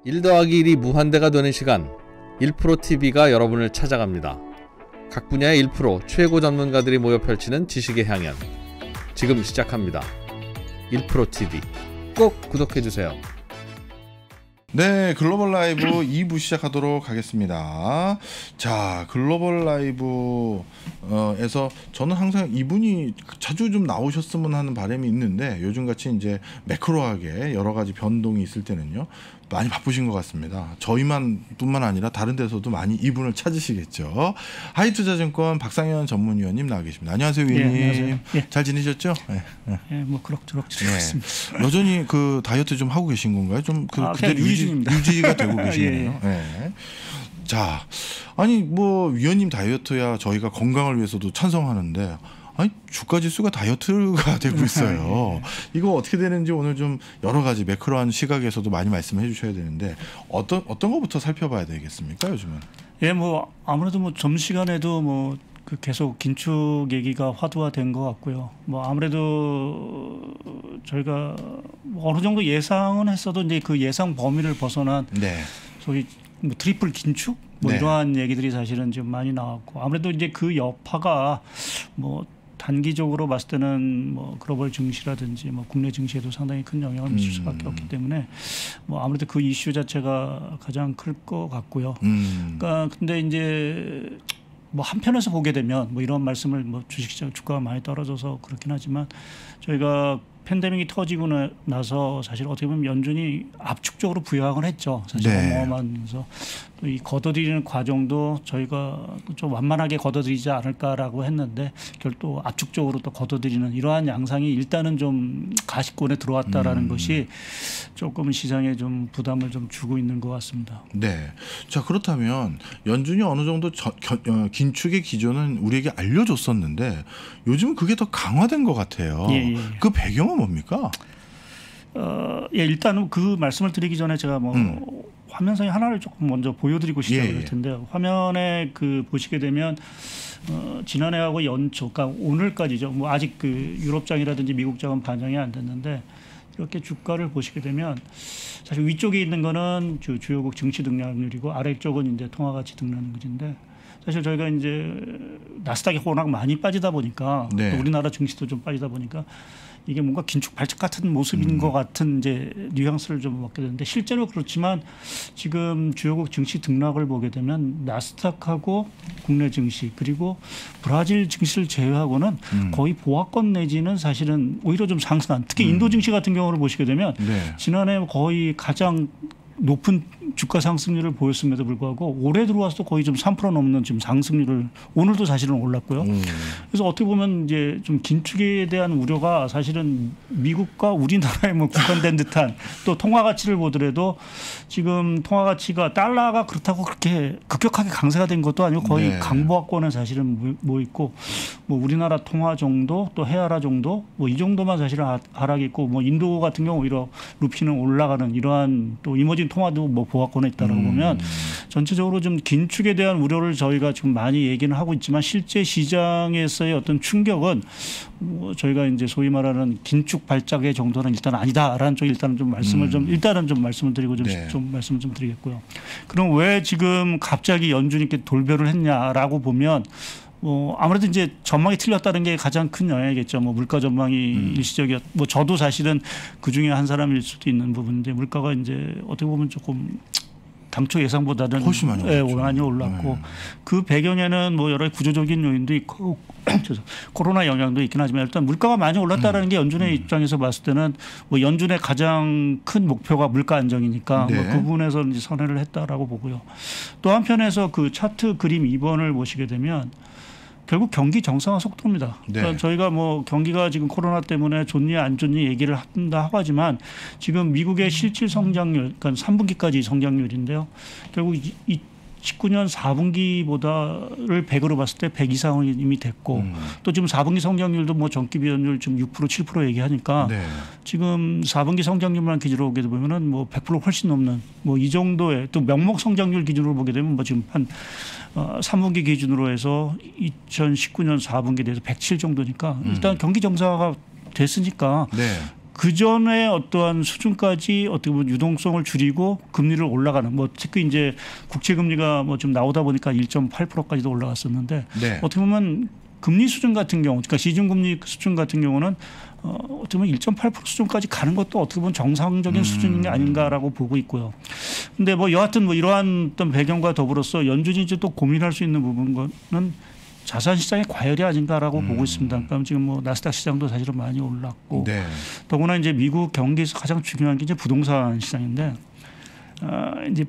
1 더하기 1이 무한대가 되는 시간 1%TV가 여러분을 찾아갑니다. 각 분야의 1% 최고 전문가들이 모여 펼치는 지식의 향연 지금 시작합니다. 1%TV 꼭 구독해주세요. 네, 글로벌 라이브 2부 시작하도록 하겠습니다. 자, 글로벌 라이브에서 저는 항상 이분이 자주 좀 나오셨으면 하는 바람이 있는데 요즘같이 이제 매크로하게 여러 가지 변동이 있을 때는요 많이 바쁘신 것 같습니다. 저희만 뿐만 아니라 다른 데서도 많이 이분을 찾으시겠죠. 하이투자증권 박상현 전문위원님 나와 계십니다. 안녕하세요, 위원님. 네, 안녕하세요. 예. 잘 지내셨죠? 네. 뭐 그럭저럭 지내겠습니다. 네. 여전히 그 다이어트 좀 하고 계신 건가요? 좀 그대로 유지가 되고 계시네요. 예. 네. 자, 아니 뭐 위원님 다이어트야 저희가 건강을 위해서도 찬성하는데. 아니 주가 지수가 다이어트가 되고 있어요. 이거 어떻게 되는지 오늘 좀 여러 가지 매크로한 시각에서도 많이 말씀해 주셔야 되는데 어떤 것부터 살펴봐야 되겠습니까 요즘은? 예, 뭐 아무래도 뭐 점심시간에도 뭐 그 계속 긴축 얘기가 화두화된 것 같고요. 뭐 아무래도 저희가 어느 정도 예상은 했어도 이제 그 예상 범위를 벗어난 소위 뭐 트리플 긴축 뭐 이러한 얘기들이 사실은 좀 많이 나왔고 아무래도 이제 그 여파가 뭐 단기적으로 봤을 때는 뭐 글로벌 증시라든지 뭐 국내 증시에도 상당히 큰 영향을 미칠 수밖에 없기 때문에 뭐 아무래도 그 이슈 자체가 가장 클 것 같고요. 그러니까 근데 이제 뭐 한편에서 보게 되면 뭐 이런 말씀을 뭐 주식시장 주가가 많이 떨어져서 그렇긴 하지만 저희가 팬데믹이 터지고 나서 사실 어떻게 보면 연준이 압축적으로 부양을 했죠. 사실 어마어마하면서 또 이 걷어들이는 과정도 저희가 좀 완만하게 걷어들이지 않을까라고 했는데 결국 압축적으로 또 걷어들이는 이러한 양상이 일단은 좀 가시권에 들어왔다라는 것이 조금 시장에 좀 부담을 좀 주고 있는 것 같습니다. 네. 자, 그렇다면 연준이 어느 정도 긴축의 기조는 우리에게 알려줬었는데 요즘은 그게 더 강화된 것 같아요. 예. 그 배경은 뭡니까? 예, 일단 그 말씀을 드리기 전에 제가 뭐 화면상에 하나를 조금 먼저 보여드리고 시작을 할 텐데요. 화면에 그 보시게 되면 지난해하고 연초, 그러니까 오늘까지죠. 뭐 아직 그 유럽장이라든지 미국장은 반영이 안 됐는데 이렇게 주가를 보시게 되면 사실 위쪽에 있는 거는 주요국 증시 등락률이고 아래쪽은 이제 통화가치 등락률인데 사실 저희가 이제 나스닥이 워낙 많이 빠지다 보니까 또 우리나라 증시도 좀 빠지다 보니까 이게 뭔가 긴축 발작 같은 모습인 것 같은 이제 뉘앙스를 좀 얻게 되는데 실제로 그렇지만 지금 주요국 증시 등락을 보게 되면 나스닥하고 국내 증시 그리고 브라질 증시를 제외하고는 거의 보합권 내지는 사실은 오히려 좀 상승한 특히 인도 증시 같은 경우를 보시게 되면 지난해 거의 가장 높은 주가 상승률을 보였음에도 불구하고 올해 들어와서 거의 좀 3% 넘는 지금 상승률을 오늘도 사실은 올랐고요. 그래서 어떻게 보면 이제 좀 긴축에 대한 우려가 사실은 미국과 우리나라에 뭐 국한된 듯한 또 통화 가치를 보더라도 지금 통화 가치가 달러가 그렇다고 그렇게 급격하게 강세가 된 것도 아니고 거의 강보합권에 사실은 뭐 있고 뭐 우리나라 통화 정도 또 헤아라 정도 뭐 이 정도만 사실은 하락이 있고 뭐 인도 같은 경우 오히려 루피는 올라가는 이러한 또 이머징 통화도 뭐 보합권에 있다라고 보면 전체적으로 좀 긴축에 대한 우려를 저희가 지금 많이 얘기는 하고 있지만 실제 시장에서의 어떤 충격은 뭐 저희가 이제 소위 말하는 긴축 발작의 정도는 일단 아니다라는 쪽 일단은 좀 말씀을 일단은 좀 말씀을 드리고 좀 말씀을 좀 드리겠고요. 그럼 왜 지금 갑자기 연준이 이렇게 돌변을 했냐라고 보면 뭐 아무래도 이제 전망이 틀렸다는 게 가장 큰 영향이겠죠. 뭐 물가 전망이 일시적이었. 뭐 저도 사실은 그 중에 한 사람일 수도 있는 부분인데 물가가 이제 어떻게 보면 조금 당초 예상보다는 훨씬 많이 올랐고 그 배경에는 뭐 여러 구조적인 요인도 있고 코로나 영향도 있긴 하지만 일단 물가가 많이 올랐다는 게 연준의 입장에서 봤을 때는 뭐 연준의 가장 큰 목표가 물가 안정이니까 뭐 그 부분에서 이제 선회를 했다라고 보고요. 또 한편에서 그 차트 그림 2번을 보시게 되면 결국 경기 정상화 속도입니다. 그러니까 저희가 뭐 경기가 지금 코로나 때문에 좋니 안 좋니 얘기를 한다 하고 하지만 지금 미국의 실질 성장률, 그러니까 3분기까지 성장률인데요. 결국 19년 4분기보다를 100으로 봤을 때 100 이상은 이미 됐고 또 지금 4분기 성장률도 뭐 전기 비연율 지금 6% 7% 얘기하니까 지금 4분기 성장률만 기준으로 보게 되면은 뭐 100% 훨씬 넘는 뭐 이 정도의 또 명목 성장률 기준으로 보게 되면 뭐 지금 한 3분기 기준으로 해서 2019년 4분기에 대해서 107 정도니까 일단 경기 정상화가 됐으니까 그 전에 어떠한 수준까지 어떻게 보면 유동성을 줄이고 금리를 올라가는 뭐 특히 이제 국채 금리가 뭐 좀 나오다 보니까 1.8%까지도 올라갔었는데 네. 어떻게 보면 금리 수준 같은 경우, 그러니까 시중금리 수준 같은 경우는 어떻게 보면 1.8% 수준까지 가는 것도 어떻게 보면 정상적인 수준인 게 아닌가라고 보고 있고요. 근데 뭐 여하튼 뭐 이러한 어떤 배경과 더불어서 연준이 이제 또 고민할 수 있는 부분은 자산 시장의 과열이 아닌가라고 보고 있습니다. 그러니까 지금 뭐 나스닥 시장도 사실은 많이 올랐고, 네. 더구나 이제 미국 경기에서 가장 중요한 게 이제 부동산 시장인데. 이제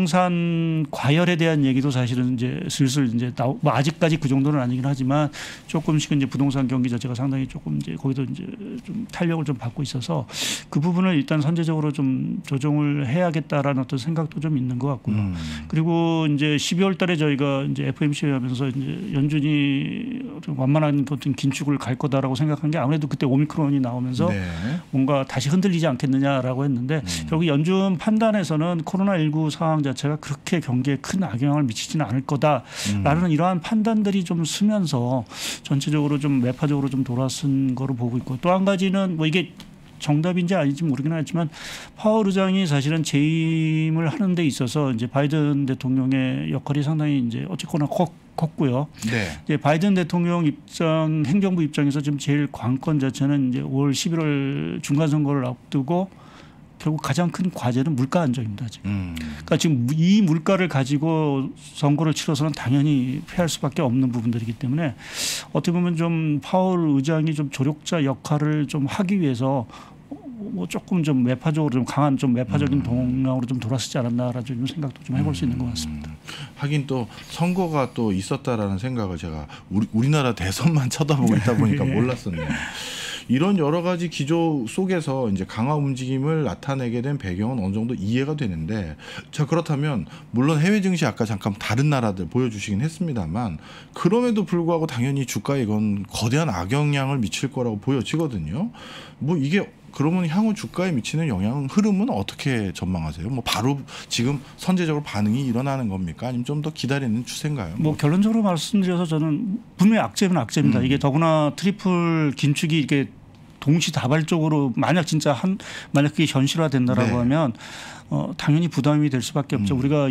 부동산 과열에 대한 얘기도 사실은 이제 슬슬 이제 뭐 아직까지 그 정도는 아니긴 하지만 조금씩은 이제 부동산 경기 자체가 상당히 조금 이제 거기도 이제 좀 탄력을 좀 받고 있어서 그 부분을 일단 선제적으로 좀 조정을 해야겠다라는 어떤 생각도 좀 있는 것 같고요. 그리고 이제 12월 달에 저희가 이제 FOMC 하면서 이제 연준이 좀 완만한 어떤 긴축을 갈 거다라고 생각한 게 아무래도 그때 오미크론이 나오면서 네. 뭔가 다시 흔들리지 않겠느냐라고 했는데 결국 연준 판단에서는 코로나19 상황 자체가 그렇게 경기에 큰 악영향을 미치지는 않을 거다라는 이러한 판단들이 좀 쓰면서 전체적으로 좀 매파적으로 좀 돌아선 거로 보고 있고 또 한 가지는 뭐 이게 정답인지 아닌지 모르긴 하지만 파월 의장이 사실은 재임을 하는 데 있어서 이제 바이든 대통령의 역할이 상당히 이제 어쨌거나 컸고요. 네. 이제 바이든 대통령 입장, 행정부 입장에서 지금 제일 관건 자체는 이제 올 11월 중간 선거를 앞두고 결국 가장 큰 과제는 물가 안정입니다. 지금. 그러니까 지금 이 물가를 가지고 선거를 치러서는 당연히 패할 수밖에 없는 부분들이기 때문에 어떻게 보면 좀 파월 의장이 좀 조력자 역할을 좀 하기 위해서 뭐 조금 좀 매파적으로 좀 강한 좀 매파적인 동향으로 좀 돌아서지 않았나라는 좀 생각도 좀 해볼 수 있는 것 같습니다. 하긴 또 선거가 또 있었다라는 생각을 제가 우리나라 대선만 쳐다보고 있다 보니까 몰랐었네요. 이런 여러 가지 기조 속에서 이제 강화 움직임을 나타내게 된 배경은 어느 정도 이해가 되는데 자 그렇다면 물론 해외 증시 아까 잠깐 다른 나라들 보여주시긴 했습니다만 그럼에도 불구하고 당연히 주가에 이건 거대한 악영향을 미칠 거라고 보여지거든요. 뭐 이게 그러면 향후 주가에 미치는 영향 흐름은 어떻게 전망하세요? 뭐 바로 지금 선제적으로 반응이 일어나는 겁니까? 아니면 좀 더 기다리는 추세인가요? 뭐 결론적으로 말씀드려서 저는 분명히 악재는 악재입니다. 이게 더구나 트리플 긴축이 이게 동시다발적으로 만약 진짜 만약 그게 현실화된다라고 네. 하면 당연히 부담이 될 수밖에 없죠. 우리가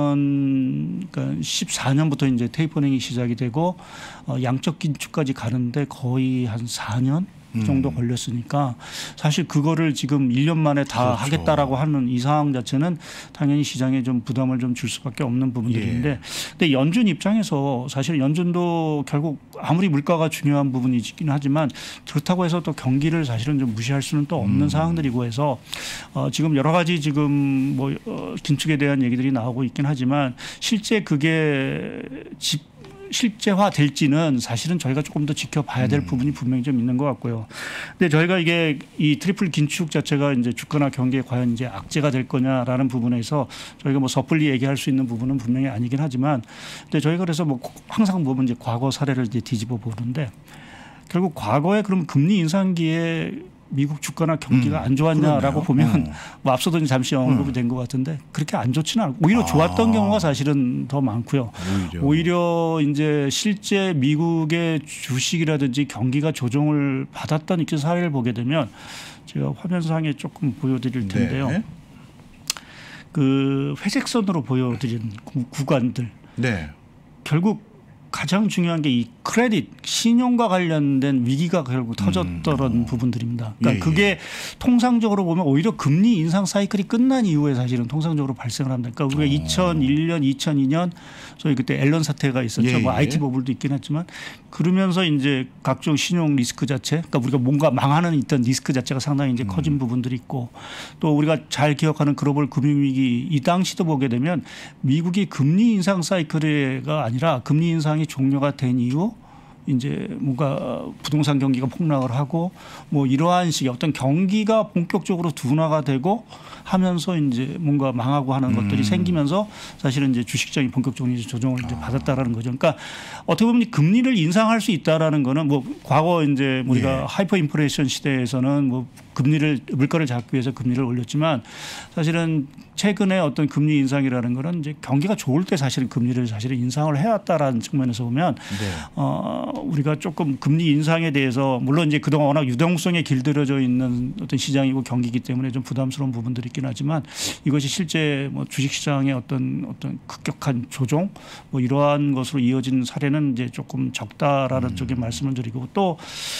2014년부터 이제 테이퍼링이 시작이 되고 양적 긴축까지 가는데 거의 한 4년 정도 걸렸으니까 사실 그거를 지금 1년 만에 다 그렇죠. 하겠다라고 하는 이 상황 자체는 당연히 시장에 좀 부담을 좀 줄 수밖에 없는 부분들인데 예. 근데 연준 입장에서 사실 연준도 결국 아무리 물가가 중요한 부분이긴 하지만 그렇다고 해서 또 경기를 사실은 좀 무시할 수는 또 없는 상황들이고 해서 지금 여러 가지 지금 뭐 긴축에 대한 얘기들이 나오고 있긴 하지만 실제 그게 실제화 될지는 사실은 저희가 조금 더 지켜봐야 될 부분이 분명히 좀 있는 것 같고요. 근데 저희가 이게 이 트리플 긴축 자체가 이제 주가나 경기에 과연 이제 악재가 될 거냐라는 부분에서 저희가 뭐 섣불리 얘기할 수 있는 부분은 분명히 아니긴 하지만 근데 저희가 그래서 뭐 항상 보면 이제 과거 사례를 이제 뒤집어 보는데 결국 과거에 그럼 금리 인상기에 미국 주가나 경기가 안 좋았냐라고 그러네요. 보면 뭐 앞서도 잠시 언급이 된 것 같은데 그렇게 안 좋지는 않고 오히려 좋았던 경우가 사실은 더 많고요. 오히려 이제 실제 미국의 주식이라든지 경기가 조정을 받았던 이런 사례를 보게 되면 제가 화면상에 조금 보여드릴 텐데요. 네. 그 회색선으로 보여드린 구간들. 네. 결국 가장 중요한 게 이 크레딧 신용과 관련된 위기가 결국 터졌던 부분들입니다. 그러니까 그게 통상적으로 보면 오히려 금리 인상 사이클이 끝난 이후에 사실은 통상적으로 발생을 합니다. 그러니까 우리가 2001년, 2002년 저희 그때 앨런 사태가 있었죠. 예, 뭐 예. IT 버블도 있긴 했지만 그러면서 이제 각종 신용 리스크 자체, 그러니까 우리가 뭔가 망하는 있던 리스크 자체가 상당히 이제 커진 부분들이 있고 또 우리가 잘 기억하는 글로벌 금융위기 이 당시도 보게 되면 미국이 금리 인상 사이클가 아니라 금리 인상이 종료가 된 이후 이제 뭔가 부동산 경기가 폭락을 하고 뭐 이러한 식의 어떤 경기가 본격적으로 둔화가 되고 하면서 이제 뭔가 망하고 하는 것들이 생기면서 사실은 이제 주식시장이 본격적으로 이제 조정을 이제 받았다라는 거죠. 그러니까 어떻게 보면 금리를 인상할 수 있다라는 거는 뭐 과거 이제 우리가 하이퍼 인플레이션 시대에서는 뭐 물가를 잡기 위해서 금리를 올렸지만 사실은 최근에 어떤 금리 인상이라는 거는 이제 경기가 좋을 때 사실은 금리를 사실은 인상을 해왔다라는 측면에서 보면 우리가 조금 금리 인상에 대해서 물론 이제 그동안 워낙 유동성에 길들여져 있는 어떤 시장이고 경기이기 때문에 좀 부담스러운 부분들이 있긴 하지만 이것이 실제 뭐 주식시장의 어떤 급격한 조정 뭐 이러한 것으로 이어진 사례는 이제 조금 적다라는 쪽에 말씀을 드리고 또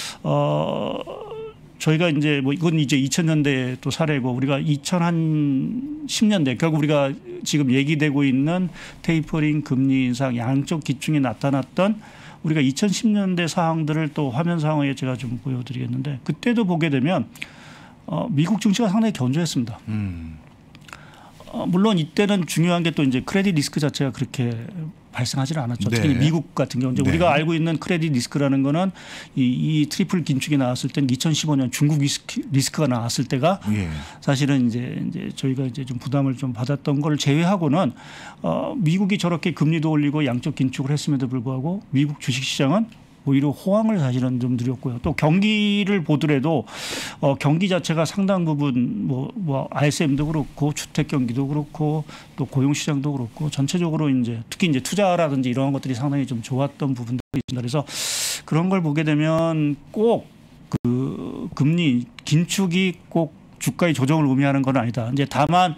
저희가 이제 뭐 이건 이제 2000년대 또 사례고 우리가 2010년대 결국 우리가 지금 얘기되고 있는 테이퍼링 금리 인상 양적 기충이 나타났던 우리가 2010년대 사항들을 또 화면 상황에 제가 좀 보여드리겠는데 그때도 보게 되면 미국 증시가 상당히 견조했습니다. 물론 이때는 중요한 게 또 이제 크레딧 리스크 자체가 그렇게 발생하지는 않았죠. 특히 미국 같은 경우 이제 우리가 알고 있는 크레딧 리스크라는 거는 이 트리플 긴축이 나왔을 때는 2015년 중국 리스크가 나왔을 때가 사실은 이제 저희가 이제 좀 부담을 좀 받았던 걸 제외하고는 미국이 저렇게 금리도 올리고 양적 긴축을 했음에도 불구하고 미국 주식시장은 오히려 호황을 사실은 좀 누렸고요. 또 경기를 보더라도 경기 자체가 상당 부분 뭐 ISM도 그렇고 주택 경기도 그렇고 또 고용 시장도 그렇고 전체적으로 이제 특히 이제 투자라든지 이러한 것들이 상당히 좀 좋았던 부분들이 있습니다. 그래서 그런 걸 보게 되면 꼭 그 금리 긴축이 꼭 주가의 조정을 의미하는 건 아니다. 이제 다만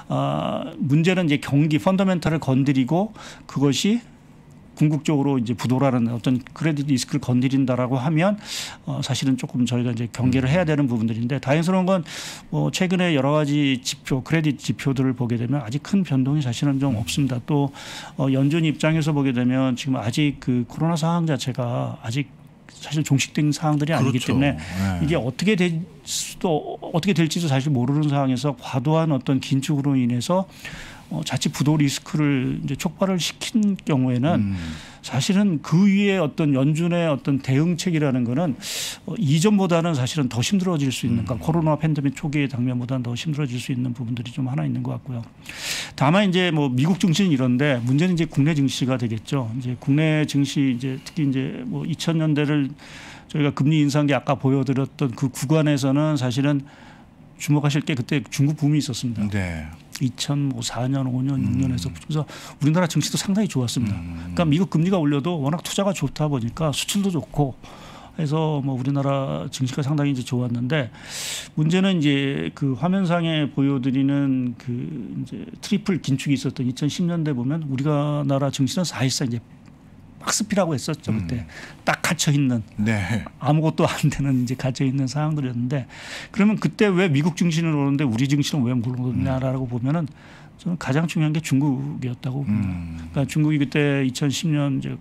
문제는 이제 경기 펀더멘탈을 건드리고 그것이 궁극적으로 이제 부도라는 어떤 크레딧 리스크를 건드린다라고 하면 사실은 조금 저희가 이제 경계를 해야 되는 부분들인데 다행스러운 건 최근에 여러 가지 지표, 크레딧 지표들을 보게 되면 아직 큰 변동이 사실은 좀 없습니다. 또 연준 입장에서 보게 되면 지금 아직 그 코로나 상황 자체가 아직 사실 종식된 사항들이 아니기 때문에 이게 어떻게 될지도 사실 모르는 상황에서 과도한 어떤 긴축으로 인해서 자칫 부도 리스크를 이제 촉발을 시킨 경우에는 사실은 그 위에 어떤 연준의 어떤 대응책이라는 거는 이전보다는 사실은 더 힘들어질 수 있는 그러니까 코로나 팬데믹 초기의 장면보다는 더 힘들어질 수 있는 부분들이 좀 하나 있는 것 같고요. 다만 이제 뭐 미국 증시는 이런데 문제는 이제 국내 증시가 되겠죠. 이제 국내 증시 이제 특히 이제 뭐 2000년대를 저희가 금리 인상기 아까 보여드렸던 그 구간에서는 사실은 주목하실 게 그때 중국 붐이 있었습니다. 2004년, 5년, 6년에서 그래서 우리나라 증시도 상당히 좋았습니다. 그러니까 미국 금리가 올려도 워낙 투자가 좋다 보니까 수출도 좋고 해서 뭐 우리나라 증시가 상당히 이제 좋았는데 문제는 이제 그 화면상에 보여드리는 그 이제 트리플 긴축이 있었던 2010년대 보면 우리나라 증시는 사실상 이제 박스피라고 했었죠 그때 딱 갇혀 있는 아무것도 안 되는 이제 갇혀 있는 상황들이었는데 그러면 그때 왜 미국 증시는 오르는데 우리 증시는 왜 못 오르냐라고 보면은 저는 가장 중요한 게 중국이었다고 봅니다. 그러니까 중국이 그때 2010년 이제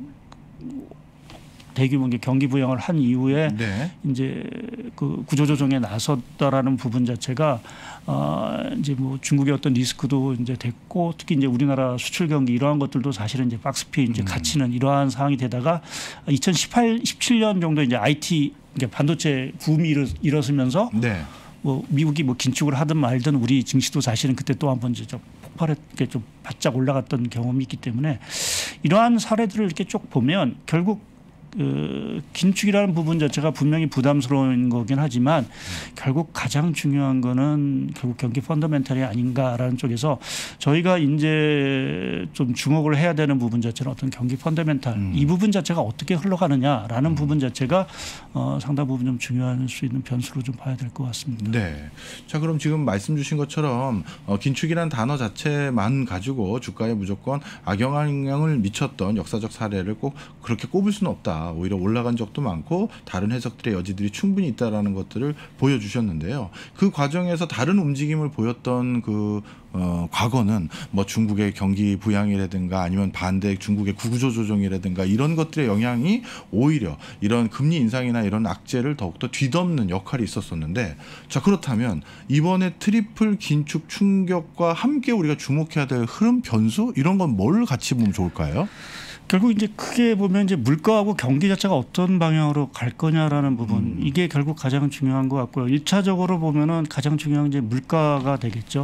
대규모 경기 부양을 한 이후에 이제 그 구조조정에 나섰다라는 부분 자체가 이제 뭐 중국의 어떤 리스크도 이제 됐고 특히 이제 우리나라 수출 경기 이러한 것들도 사실은 이제 박스피 이제 갇히는 이러한 상황이 되다가 17년 정도 이제 IT 반도체 붐이 일어서면서 뭐 미국이 뭐 긴축을 하든 말든 우리 증시도 사실은 그때 또 한 번 이제 좀 폭발했게 좀 바짝 올라갔던 경험이 있기 때문에 이러한 사례들을 이렇게 쭉 보면 결국 긴축이라는 부분 자체가 분명히 부담스러운 거긴 하지만 결국 가장 중요한 거는 결국 경기 펀더멘탈이 아닌가라는 쪽에서 저희가 이제 좀 주목을 해야 되는 부분 자체는 어떤 경기 펀더멘탈 이 부분 자체가 어떻게 흘러가느냐라는 부분 자체가 상당 부분 좀 중요할 수 있는 변수로 좀 봐야 될 것 같습니다. 자, 그럼 지금 말씀 주신 것처럼 긴축이라는 단어 자체만 가지고 주가에 무조건 악영향을 미쳤던 역사적 사례를 꼭 그렇게 꼽을 수는 없다. 오히려 올라간 적도 많고 다른 해석들의 여지들이 충분히 있다라는 것들을 보여주셨는데요. 그 과정에서 다른 움직임을 보였던 그 과거는 뭐 중국의 경기 부양이라든가 아니면 반대 중국의 구조 조정이라든가 이런 것들의 영향이 오히려 이런 금리 인상이나 이런 악재를 더욱더 뒤덮는 역할이 있었었는데 자 그렇다면 이번에 트리플 긴축 충격과 함께 우리가 주목해야 될 흐름 변수 이런 건 뭘 같이 보면 좋을까요? 결국 이제 크게 보면 이제 물가하고 경기 자체가 어떤 방향으로 갈 거냐라는 부분 이게 결국 가장 중요한 것 같고요. 1차적으로 보면은 가장 중요한 게 물가가 되겠죠.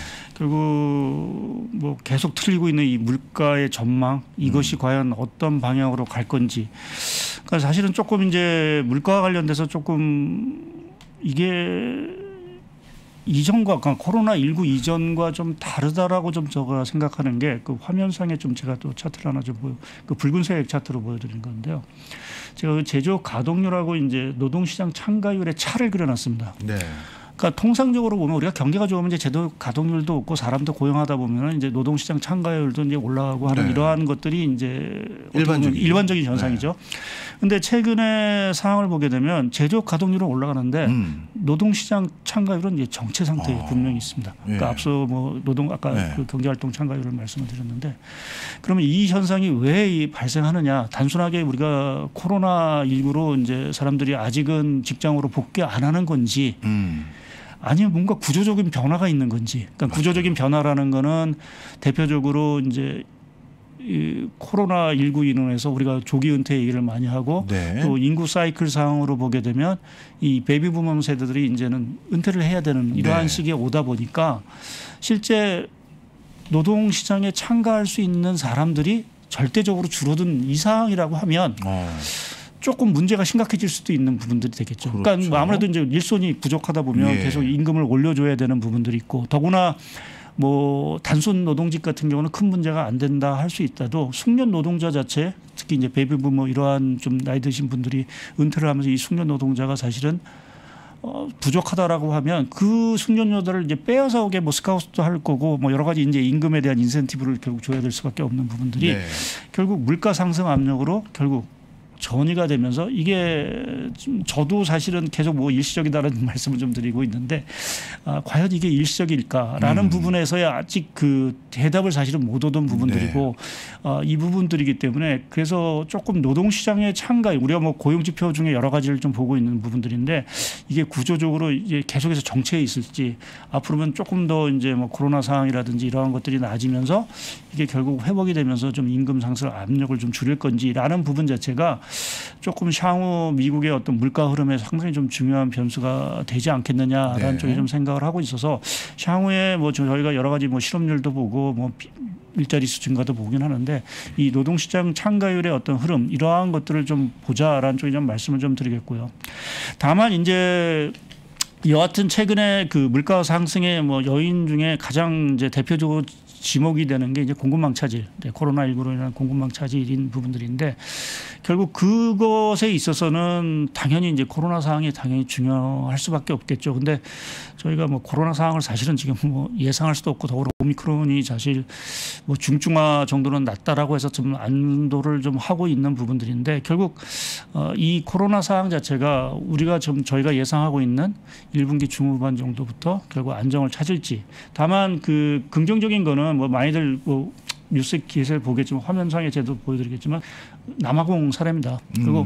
결국 뭐 계속 틀리고 있는 이 물가의 전망 이것이 과연 어떤 방향으로 갈 건지. 그러니까 사실은 조금 이제 물가와 관련돼서 조금 이게 이전과 그러니까 코로나19 이전과 좀 다르다라고 좀 제가 생각하는 게 그 화면상에 좀 제가 또 차트를 하나 좀 그 붉은색 차트로 보여드린 건데요. 제가 그 제조업 가동률하고 이제 노동시장 참가율의 차를 그려놨습니다. 네. 그러니까 통상적으로 보면 우리가 경기가 좋으면 이제 제도 가동률도 없고 사람도 고용하다 보면 이제 노동시장 참가율도 이제 올라가고 하는 네. 이러한 것들이 이제 일반적인 현상이죠. 그런데 최근에 상황을 보게 되면 제조업 가동률은 올라가는데 노동시장 참가율은 이제 정체 상태에 분명히 있습니다. 그러니까 예. 앞서 뭐 노동 아까 네. 그 경제활동 참가율을 말씀을 드렸는데 그러면 이 현상이 왜 발생하느냐? 단순하게 우리가 코로나19로 이제 사람들이 아직은 직장으로 복귀 안 하는 건지. 아니면 뭔가 구조적인 변화가 있는 건지. 그러니까 구조적인 변화라는 거는 대표적으로 이제 이 코로나19 인원에서 우리가 조기 은퇴 얘기를 많이 하고 네. 또 인구 사이클 상으로 보게 되면 이 베이비부머 세대들이 이제는 은퇴를 해야 되는 이러한 네. 시기에 오다 보니까 실제 노동시장에 참가할 수 있는 사람들이 절대적으로 줄어든 이상이라고 하면 조금 문제가 심각해질 수도 있는 부분들이 되겠죠. 그렇죠. 그러니까 뭐 아무래도 이제 일손이 부족하다 보면 예. 계속 임금을 올려줘야 되는 부분들이 있고 더구나 뭐 단순 노동직 같은 경우는 큰 문제가 안 된다 할 수 있다도 숙련 노동자 자체 특히 이제 베이비부머 이러한 좀 나이 드신 분들이 은퇴를 하면서 이 숙련 노동자가 사실은 부족하다라고 하면 그 숙련료들을 이제 빼앗아 오게 뭐 스카우트도 할 거고 뭐 여러 가지 이제 임금에 대한 인센티브를 결국 줘야 될 수밖에 없는 부분들이 네. 결국 물가 상승 압력으로 결국 전이가 되면서 이게 좀 저도 사실은 계속 뭐 일시적이다라는 말씀을 좀 드리고 있는데 과연 이게 일시적일까라는 부분에서야 아직 그 대답을 사실은 못 얻은 부분들이고 이 부분들이기 때문에 그래서 조금 노동시장의 참가 우리가 뭐 고용지표 중에 여러 가지를 좀 보고 있는 부분들인데 이게 구조적으로 이제 계속해서 정체해 있을지 앞으로는 조금 더 이제 뭐 코로나 상황이라든지 이러한 것들이 나아지면서 이게 결국 회복이 되면서 좀 임금 상승 압력을 좀 줄일 건지라는 부분 자체가 조금 향후 미국의 어떤 물가 흐름에 상당히 좀 중요한 변수가 되지 않겠느냐라는 네. 쪽에 좀 생각을 하고 있어서 향후에 뭐 저희가 여러 가지 뭐 실업률도 보고 뭐 일자리 수 증가도 보긴 하는데 이 노동시장 참가율의 어떤 흐름 이러한 것들을 좀 보자라는 쪽에 좀 말씀을 좀 드리겠고요. 다만 이제 여하튼 최근에 그 물가 상승의 뭐 요인 중에 가장 이제 대표적으로 지목이 되는 게 이제 공급망 차질, 코로나19로 인한 공급망 차질인 부분들인데 결국 그것에 있어서는 당연히 이제 코로나 상황이 당연히 중요할 수밖에 없겠죠. 근데 저희가 뭐 코로나 상황을 사실은 지금 뭐 예상할 수도 없고 더불어 오미크론이 사실 뭐 중증화 정도는 낮다라고 해서 좀 안도를 좀 하고 있는 부분들인데 결국 이 코로나 상황 자체가 우리가 좀 저희가 예상하고 있는 1분기 중후반 정도부터 결국 안정을 찾을지 다만 그 긍정적인 거는 뭐 많이들 뭐 뉴스 기사를 보겠지만 화면상에 제도 보여드리겠지만 남아공 사례입니다. 그리고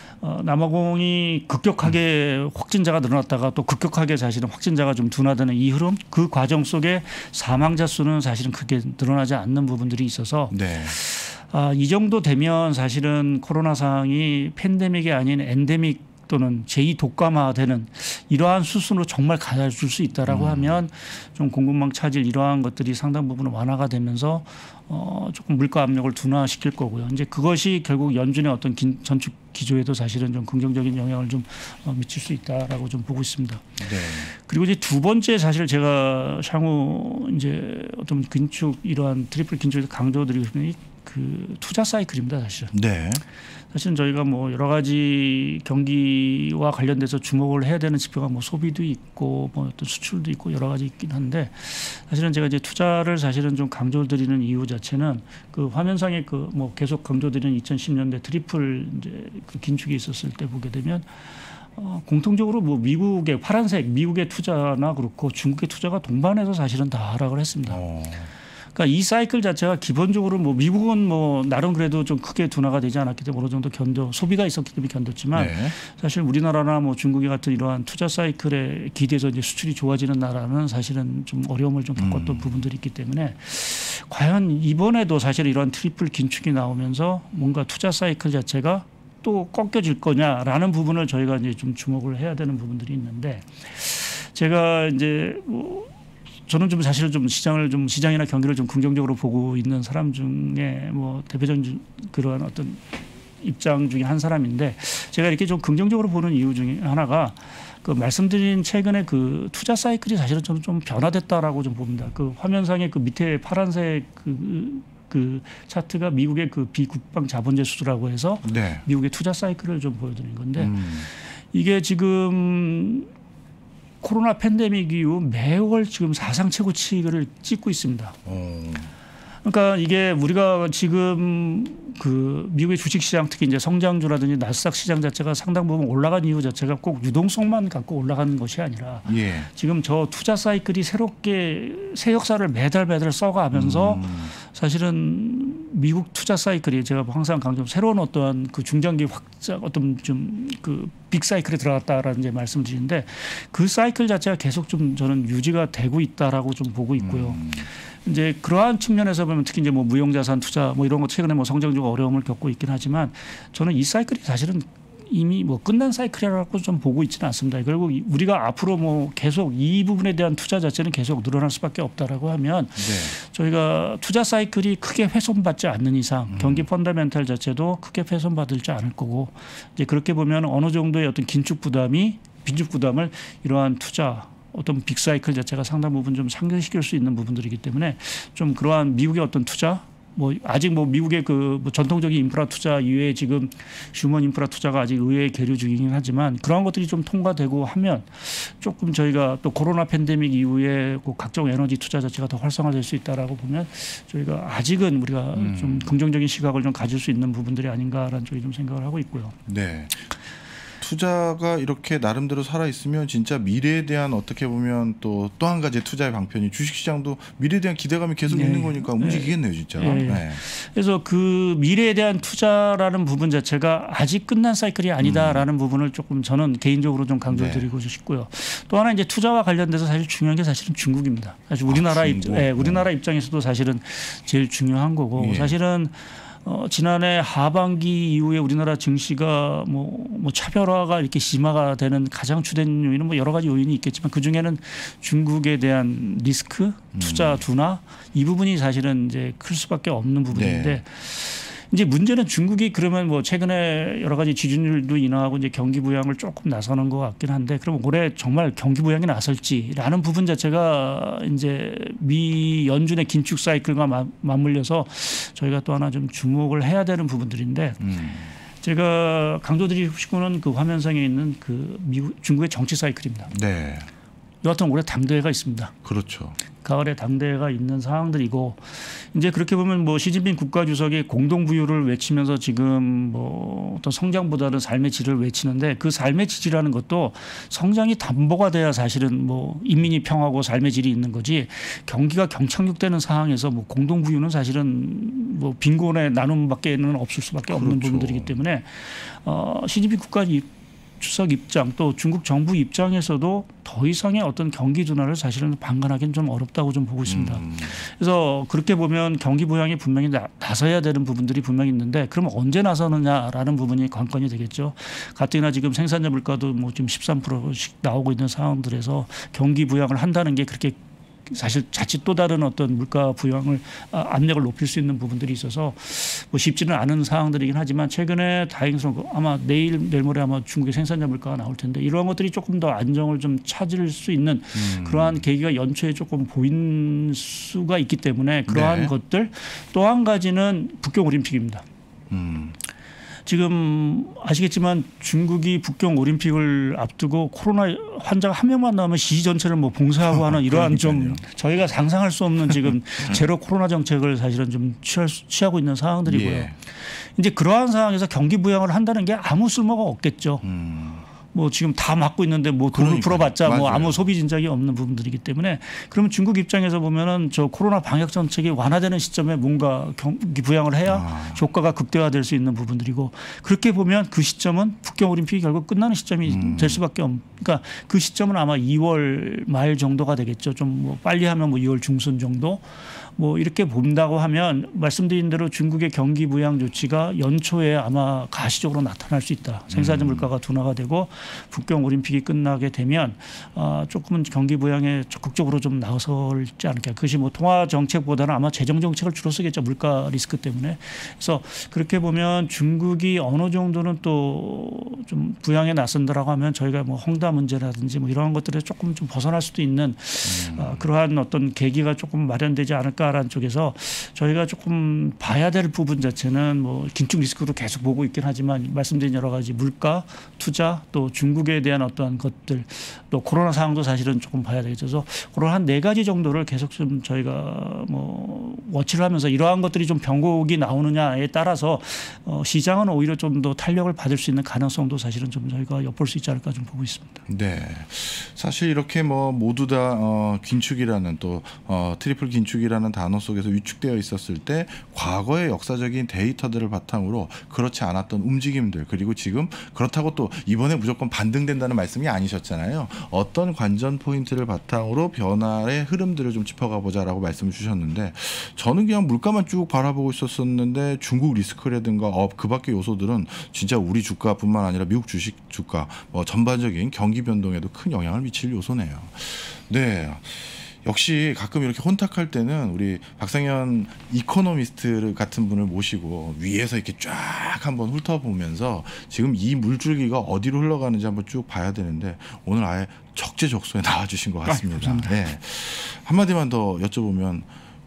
남아공이 급격하게 확진자가 늘어났다가 또 급격하게 사실은 확진자가 좀 둔화되는 이 흐름 그 과정 속에 사망자 수는 사실은 크게 늘어나지 않는 부분들이 있어서 네. 이 정도 되면 사실은 코로나 상황이 팬데믹이 아닌 엔데믹 또는 제2독감화되는 이러한 수순으로 정말 가줄 수 있다라고 하면 좀 공급망 차질 이러한 것들이 상당 부분 완화가 되면서 조금 물가 압력을 둔화시킬 거고요. 이제 그것이 결국 연준의 어떤 전축 기조에도 사실은 좀 긍정적인 영향을 좀 미칠 수 있다라고 좀 보고 있습니다. 네. 그리고 이제 두 번째 사실 제가 향후 이제 어떤 긴축 이러한 트리플 긴축에서 강조드리고 싶은 그 투자 사이클입니다, 사실은. 네. 사실은 저희가 뭐 여러 가지 경기와 관련돼서 주목을 해야 되는 지표가 뭐 소비도 있고 뭐 어떤 수출도 있고 여러 가지 있긴 한데 사실은 제가 이제 투자를 사실은 좀 강조드리는 이유 자체는 그 화면상에 그 뭐 계속 강조드리는 2010년대 트리플 이제 그 긴축이 있었을 때 보게 되면 공통적으로 뭐 미국의 파란색 미국의 투자나 그렇고 중국의 투자가 동반해서 사실은 다 하락을 했습니다. 그러니까 이 사이클 자체가 기본적으로 뭐 미국은 뭐 나름 그래도 좀 크게 둔화가 되지 않았기 때문에 어느 정도 소비가 있었기 때문에 견뎠지만 네. 사실 우리나라나 뭐 중국이 같은 이러한 투자 사이클에 기대서 이제 수출이 좋아지는 나라는 사실은 좀 어려움을 좀 겪었던 부분들이 있기 때문에 과연 이번에도 사실 이러한 트리플 긴축이 나오면서 뭔가 투자 사이클 자체가 또 꺾여질 거냐라는 부분을 저희가 이제 좀 주목을 해야 되는 부분들이 있는데 제가 이제 뭐 저는 좀 사실 좀 시장이나 경기를 좀 긍정적으로 보고 있는 사람 중에 뭐 대표적인 그러한 어떤 입장 중에 한 사람인데 제가 이렇게 좀 긍정적으로 보는 이유 중에 하나가 그 말씀드린 최근에 그 투자 사이클이 사실은 저는 좀 변화됐다라고 좀 봅니다. 그 화면상에 그 밑에 파란색 그 차트가 미국의 그 비국방 자본제 수수라고 해서 네. 미국의 투자 사이클을 좀 보여드리는 건데 이게 지금 코로나 팬데믹 이후 매월 지금 사상 최고치를 찍고 있습니다. 그러니까 이게 우리가 지금 그 미국의 주식시장 특히 이제 성장주라든지 나스닥 시장 자체가 상당 부분 올라간 이유 자체가 꼭 유동성만 갖고 올라가는 것이 아니라 예. 지금 저 투자 사이클이 새롭게 새 역사를 매달 써가면서 사실은 미국 투자 사이클이 제가 항상 강조 새로운 어떠한 그 중장기 확장 어떤 좀 그 빅 사이클에 들어갔다라는 이제 말씀드리는데 그 사이클 자체가 계속 좀 저는 유지가 되고 있다라고 좀 보고 있고요. 이제 그러한 측면에서 보면 특히 이제 뭐 무형자산 투자 뭐 이런 거 최근에 뭐 성장주가 어려움을 겪고 있긴 하지만 저는 이 사이클이 사실은 이미 뭐 끝난 사이클이라고 좀 보고 있지는 않습니다. 그리고 우리가 앞으로 뭐 계속 이 부분에 대한 투자 자체는 계속 늘어날 수밖에 없다라고 하면 저희가 투자 사이클이 크게 훼손받지 않는 이상 경기 펀더멘탈 자체도 크게 훼손받을지 않을 거고 이제 그렇게 보면 어느 정도의 어떤 빈축 부담을 이러한 투자 어떤 빅사이클 자체가 상당 부분 좀 상쇄시킬 수 있는 부분들이기 때문에 좀 그러한 미국의 어떤 투자 뭐 아직 뭐 미국의 그 뭐 전통적인 인프라 투자 이외에 지금 휴먼 인프라 투자가 아직 의외의 계류 중이긴 하지만 그러한 것들이 좀 통과되고 하면 조금 저희가 또 코로나 팬데믹 이후에 그 각종 에너지 투자 자체가 더 활성화될 수 있다라고 보면 저희가 아직은 우리가 좀 긍정적인 시각을 좀 가질 수 있는 부분들이 아닌가라는 쪽이 좀 생각을 하고 있고요. 네. 투자가 이렇게 나름대로 살아 있으면 진짜 미래에 대한 어떻게 보면 또 한 가지 투자의 방편이 주식시장도 미래에 대한 기대감이 계속 있는 거니까 움직이겠네요, 진짜. 네. 그래서 그 미래에 대한 투자라는 부분 자체가 아직 끝난 사이클이 아니다라는 부분을 조금 저는 개인적으로 좀 강조드리고 싶고요. 또 하나 이제 투자와 관련돼서 사실 중요한 게 사실은 중국입니다. 사실 우리나라 우리나라 입장에서도 사실은 제일 중요한 거고 사실은. 지난해 하반기 이후에 우리나라 증시가 뭐 차별화가 이렇게 심화가 되는 가장 주된 요인은 뭐 여러 가지 요인이 있겠지만 그 중에는 중국에 대한 리스크, 투자 둔화 이 부분이 사실은 이제 클 수밖에 없는 부분인데 이제 문제는 중국이 그러면 뭐 최근에 여러 가지 지준율도 인하하고 이제 경기 부양을 조금 나서는 것 같긴 한데 그럼 올해 정말 경기 부양이 나설지라는 부분 자체가 이제 미 연준의 긴축 사이클과 맞물려서 저희가 또 하나 좀 주목을 해야 되는 부분들인데 제가 강조드리고 싶은 건 그 화면상에 있는 그 중국의 정치 사이클입니다. 네. 여하튼 올해 당대회가 있습니다. 그렇죠. 가을에 당대회가 있는 상황들이고 이제 그렇게 보면 뭐 시진핑 국가주석이 공동부유를 외치면서 지금 뭐 어떤 성장보다는 삶의 질을 외치는데 그 삶의 질이라는 것도 성장이 담보가 돼야 사실은 뭐 인민이 평하고 삶의 질이 있는 거지 경기가 경착륙되는 상황에서 뭐 공동부유는 사실은 뭐 빈곤의 나눔밖에는 없을 수밖에 없는 부분들이기 때문에 시진핑 주석 입장 또 중국 정부 입장에서도 더 이상의 어떤 경기 둔화를 사실은 방관하기는 좀 어렵다고 좀 보고 있습니다. 그래서 그렇게 보면 경기 부양이 분명히 나서야 되는 부분들이 분명히 있는데 그러면 언제 나서느냐라는 부분이 관건이 되겠죠. 가뜩이나 지금 생산자 물가도 뭐 지금 13%씩 나오고 있는 상황들에서 경기 부양을 한다는 게 그렇게 사실 자칫 또 다른 어떤 물가 부양을 압력을 높일 수 있는 부분들이 있어서 뭐 쉽지는 않은 상황들이긴 하지만 최근에 다행스러운 아마 내일 모레 아마 중국의 생산자 물가가 나올 텐데 이러한 것들이 조금 더 안정을 좀 찾을 수 있는 그러한 계기가 연초에 조금 보인 수가 있기 때문에 그러한 것들 또 한 가지는 북경 올림픽입니다. 지금 아시겠지만 중국이 북경 올림픽을 앞두고 코로나 환자가 한 명만 나오면 시 전체를 뭐 봉쇄하고 하는 이러한 좀 저희가 상상할 수 없는 지금 제로 코로나 정책을 사실은 좀 취하고 있는 상황들이고요. 이제 그러한 상황에서 경기 부양을 한다는 게 아무 쓸모가 없겠죠. 뭐 지금 다 막고 있는데 뭐 돈을 풀어봤자 뭐 아무 소비 진작이 없는 부분들이기 때문에 그러면 중국 입장에서 보면은 저 코로나 방역 정책이 완화되는 시점에 뭔가 경기 부양을 해야 효과가 극대화될 수 있는 부분들이고 그렇게 보면 그 시점은 북경 올림픽이 결국 끝나는 시점이 될 수밖에 없는. 그러니까 그 시점은 아마 2월 말 정도가 되겠죠. 좀 뭐 빨리 하면 뭐 2월 중순 정도. 뭐 이렇게 본다고 하면 말씀드린 대로 중국의 경기 부양 조치가 연초에 아마 가시적으로 나타날 수 있다. 생산자 물가가 둔화가 되고 북경 올림픽이 끝나게 되면 조금은 경기 부양에 적극적으로 좀 나설지 않을까. 그것이 뭐 통화 정책보다는 아마 재정 정책을 주로 쓰겠죠. 물가 리스크 때문에. 그래서 그렇게 보면 중국이 어느 정도는 또 좀 부양에 나선다라고 하면 저희가 뭐 헝다 문제라든지 뭐 이러한 것들에 조금 좀 벗어날 수도 있는 그러한 어떤 계기가 조금 마련되지 않을까라는 쪽에서 저희가 조금 봐야 될 부분 자체는 뭐 긴축 리스크로 계속 보고 있긴 하지만 말씀드린 여러 가지 물가, 투자 또 중국에 대한 어떠한 것들 또 코로나 상황도 사실은 조금 봐야 되겠죠. 그래서 그런 한 4가지 정도를 계속 좀 저희가 뭐 워치를 하면서 이러한 것들이 좀 변곡이 나오느냐에 따라서 시장은 오히려 좀 더 탄력을 받을 수 있는 가능성도 사실은 좀 저희가 엿볼 수 있지 않을까 좀 보고 있습니다. 네, 사실 이렇게 뭐 모두 다 긴축이라는 또 트리플 긴축이라는 단어 속에서 위축되어 있었을 때 과거의 역사적인 데이터들을 바탕으로 그렇지 않았던 움직임들 그리고 지금 그렇다고 또 이번에 무조건 반등된다는 말씀이 아니셨잖아요. 어떤 관전 포인트를 바탕으로 변화의 흐름들을 좀 짚어가 보자라고 말씀을 주셨는데 저는 그냥 물가만 쭉 바라보고 있었는데 중국 리스크라든가 그 밖의 요소들은 진짜 우리 주가뿐만 아니라 미국 주식 주가 뭐 전반적인 경기 변동에도 큰 영향을 미칠 요소네요. 네. 역시 가끔 이렇게 혼탁할 때는 우리 박상현 이코노미스트 같은 분을 모시고 위에서 이렇게 쫙 한번 훑어보면서 지금 이 물줄기가 어디로 흘러가는지 한번 쭉 봐야 되는데 오늘 아예 적재적소에 나와주신 것 같습니다. 네. 한마디만 더 여쭤보면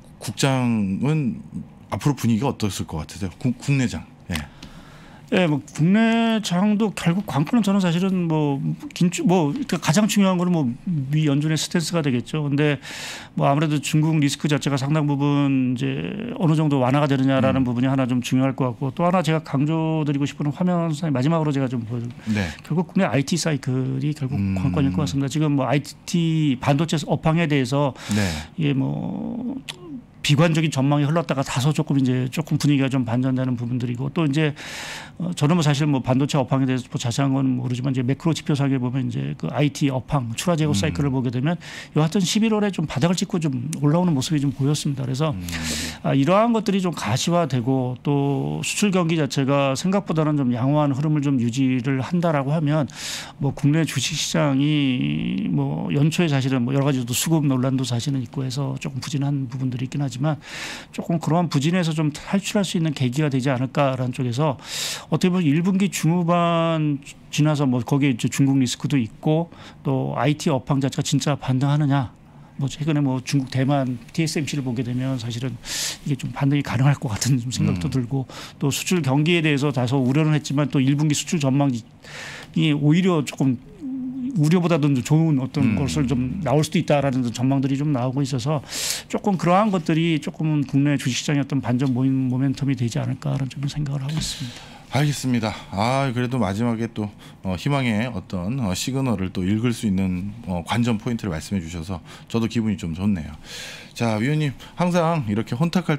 국장은 앞으로 분위기가 어떻을 것 같으세요? 국내장. 네. 네, 뭐 국내장도 결국 관건은 저는 사실은 뭐 긴축 그러니까 가장 중요한 거는 뭐 미 연준의 스탠스가 되겠죠. 근데 뭐 아무래도 중국 리스크 자체가 상당 부분 이제 어느 정도 완화가 되느냐라는 부분이 하나 좀 중요할 것 같고 또 하나 제가 강조드리고 싶은 화면상에 마지막으로 제가 좀 보여드릴게요. 네. 결국 국내 IT 사이클이 결국 관건일 것 같습니다. 지금 뭐 IT 반도체 업황에 대해서 이게 뭐 비관적인 전망이 흘렀다가 다소 조금 분위기가 좀 반전되는 부분들이고 또 이제 저는 뭐 사실 뭐 반도체 업황에 대해서 뭐 자세한 건 모르지만 이제 매크로 지표상에 보면 이제 그 IT 업황 출하 재고 사이클을 보게 되면 여하튼 11월에 좀 바닥을 찍고 좀 올라오는 모습이 좀 보였습니다. 그래서 이러한 것들이 좀 가시화되고 또 수출 경기 자체가 생각보다는 좀 양호한 흐름을 좀 유지를 한다라고 하면 뭐 국내 주식 시장이 뭐 연초에 사실은 뭐 여러 가지 또 수급 논란도 사실은 있고 해서 조금 부진한 부분들이 있긴 하지만 조금 그러한 부진에서 좀 탈출할 수 있는 계기가 되지 않을까라는 쪽에서 어떻게 보면 1분기 중후반 지나서 뭐 거기에 이제 중국 리스크도 있고 또 IT 업황 자체가 진짜 반등하느냐. 뭐 최근에 뭐 중국 대만 TSMC를 보게 되면 사실은 이게 좀 반등이 가능할 것 같은 좀 생각도 들고 또 수출 경기에 대해서 다소 우려는 했지만 또 1분기 수출 전망이 오히려 조금 우려보다도 좋은 어떤 것을 좀 나올 수도 있다라는 전망들이 좀 나오고 있어서 조금 그러한 것들이 조금은 국내 주식시장의 어떤 반전 모멘텀이 되지 않을까라는 좀 생각을 하고 있습니다. 알겠습니다. 그래도 마지막에 또 희망의 어떤 시그널을 또 읽을 수 있는 관전 포인트를 말씀해 주셔서 저도 기분이 좀 좋네요. 자, 위원님 항상 이렇게 혼탁할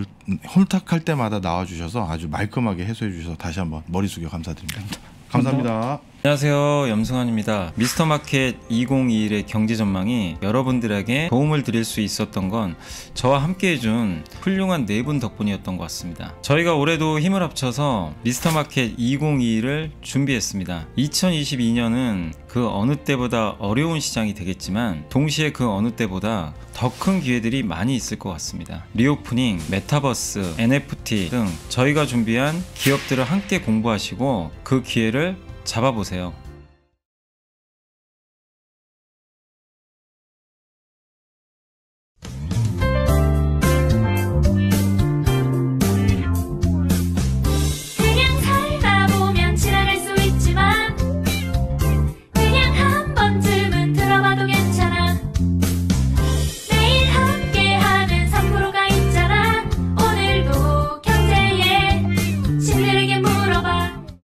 때마다 나와 주셔서 아주 말끔하게 해소해 주셔서 다시 한번 머리 숙여 감사드립니다. 감사합니다. 안녕하세요, 염승환입니다. 미스터마켓 2021의 경제 전망이 여러분들에게 도움을 드릴 수 있었던 건 저와 함께 해준 훌륭한 4분 덕분이었던 것 같습니다. 저희가 올해도 힘을 합쳐서 미스터마켓 2021을 준비했습니다. 2022년은 그 어느 때보다 어려운 시장이 되겠지만 동시에 그 어느 때보다 더 큰 기회들이 많이 있을 것 같습니다. 리오프닝, 메타버스, NFT 등 저희가 준비한 기업들을 함께 공부하시고 그 기회를 잡아보세요.